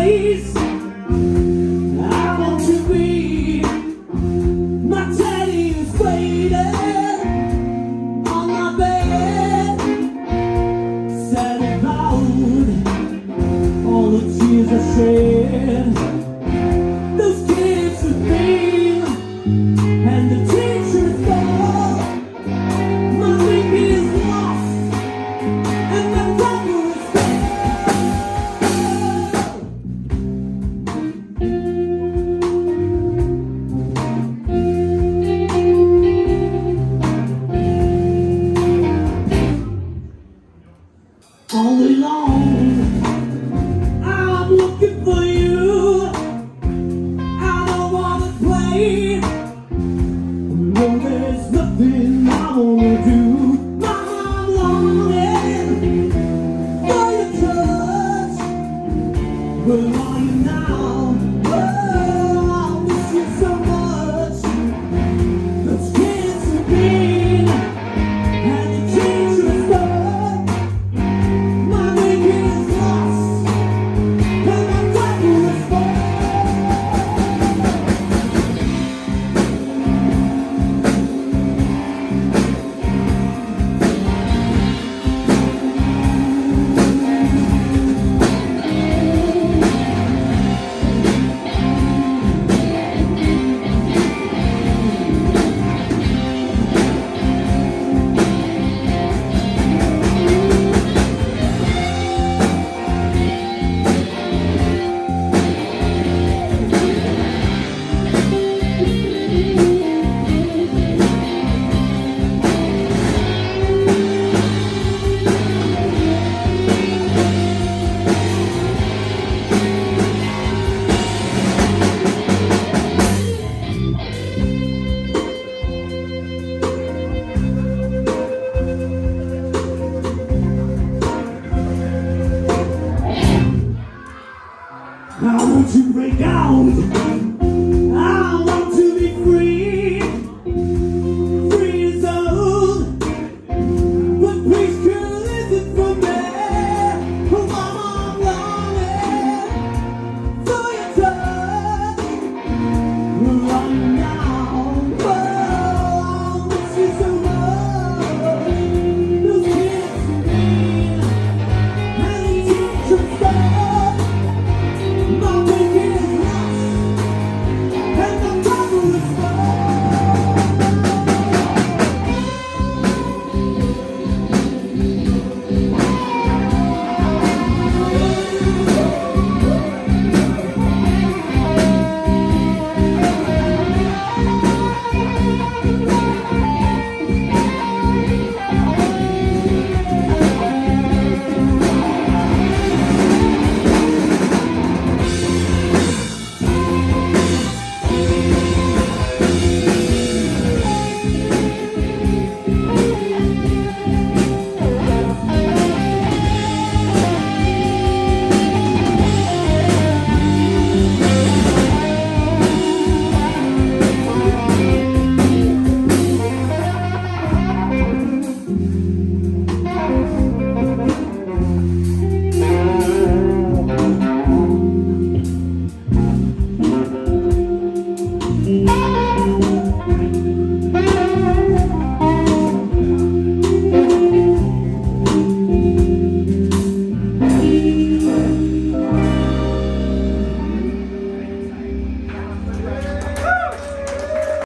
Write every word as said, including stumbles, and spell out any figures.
place. I want to be. My teddy is waiting on my bed. Sad and loud, all the tears I shed. Those kids with me, and the teacher is gone. My baby is lost, and my brother is dead. All day long, I'm looking for you. I don't wanna play. No, there's nothing I wanna do. Mama, I'm longing for your touch. Where are you now? Oh, I miss you so much. Those kids are mean, and the teacher is gone. My baby is lost, and my brother is gone. I want to break out. I want